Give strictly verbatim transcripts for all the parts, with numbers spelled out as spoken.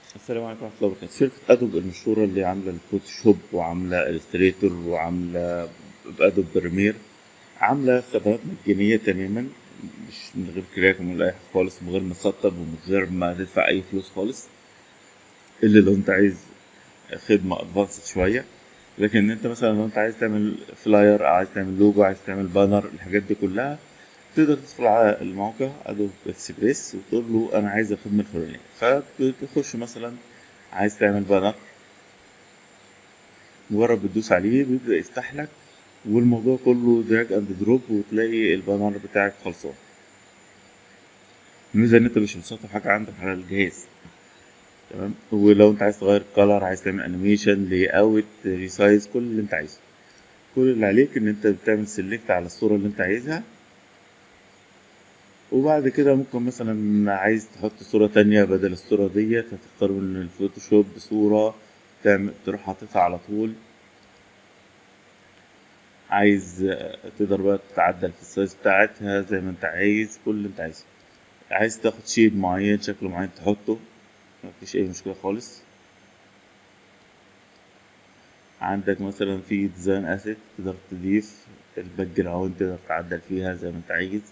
السلام عليكم ورحمة الله وبركاته. شركة أدوب المشهورة اللي عاملة الفوتوشوب وعاملة إلستريتور وعاملة أدوب بريمير، عاملة خدمات مجانية تماما، مش من غير كراك ومن غير أي حاجة خالص، من غير ما تسطب ومن غير ما تدفع أي فلوس خالص، إلا لو أنت عايز خدمة أدفانسد شوية. لكن أنت مثلا لو أنت عايز تعمل فلاير أو عايز تعمل لوجو، عايز تعمل بانر، الحاجات دي كلها تقدر تدخل على الموقع ادوب اكسبريس وتقول له انا عايز الخدمه الفلانيه، فبتخش مثلا عايز تعمل بانر، مجرد بتدوس عليه بيبدا يفتح لك، والموضوع كله دراج اند دروب وتلاقي البانر بتاعك خلصان. الميزه ان انت مش مسطب حاجه عندك على الجهاز، تمام. ولو انت عايز تغير كلر، عايز تعمل انيميشن، لاي اوت، ريسايز، كل اللي انت عايزه، كل اللي عليك ان انت بتعمل سيلكت على الصوره اللي انت عايزها. وبعد كده ممكن مثلا عايز تحط صورة تانية بدل الصورة ديت، هتختار من الفوتوشوب صورة، تعمل تروح حاططها على طول. عايز آه، تقدر بقى تعدل في السايز بتاعتها زي ما انت عايز، كل اللي انت عايزه. عايز تاخد شيب معين، شكل معين، تحطه، مفيش اي مشكلة خالص. عندك مثلا في ديزاين اسيت تقدر تضيف الباك جراوند، تقدر تعدل فيها زي ما انت عايز.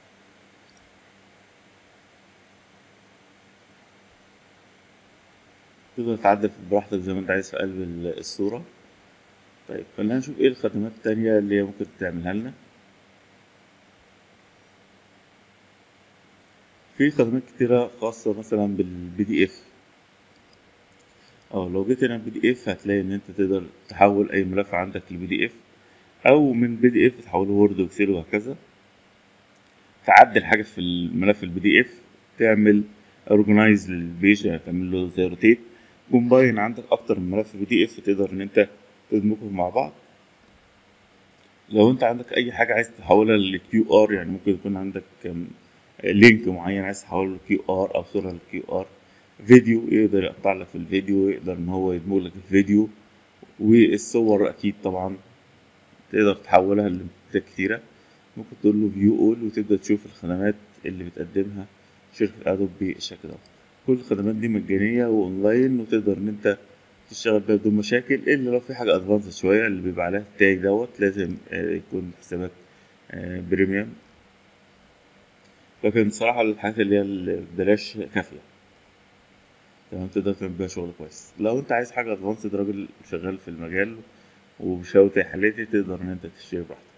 تقدر تعدل براحتك زي ما انت عايز في قلب ال- الصورة. طيب خلينا نشوف ايه الخدمات التانية اللي هي ممكن تعملها لنا. في خدمات كتيرة خاصة مثلا بالبي دي اف، او لو جيت هنا البي دي اف هتلاقي ان انت تقدر تحول اي ملف عندك لبي دي اف، او من بي دي اف تحوله وورد واكسل وهكذا. تعدل حاجة في الملف البي دي اف، تعمل اورجنايز للبيج، يعني تعمل له زي روتيت، كومباين عندك اكتر من ملف بي دي اف تقدر ان انت تدمجهم مع بعض. لو انت عندك اي حاجة عايز تحولها للكيو ار، يعني ممكن يكون عندك أم، لينك معين عايز تحوله لكيو ار، او صورة للكيو ار، فيديو يقدر يقطع لك في الفيديو، يقدر ان هو يدمج لك الفيديو، والصور اكيد طبعا تقدر تحولها لامتدادات كتيرة. ممكن تقول له فيو اول وتبدأ تشوف الخدمات اللي بتقدمها شركة ادوب بالشكل ده. كل الخدمات دي مجانية واونلاين، وتقدر ان انت تشتغل بيها بدون مشاكل، الا لو في حاجة ادفانس شوية اللي بيبقى عليها التاج دوت، لازم آه، يكون حسابات آه، بريميوم. لكن صراحة الحاجات اللي هي اللي ببلاش كافية، تمام، تقدر تعمل بيها شغل كويس. لو انت عايز حاجة ادفانسد، راجل شغال في المجال وبشاوي حالاتي، تقدر ان انت تشتري براحتك.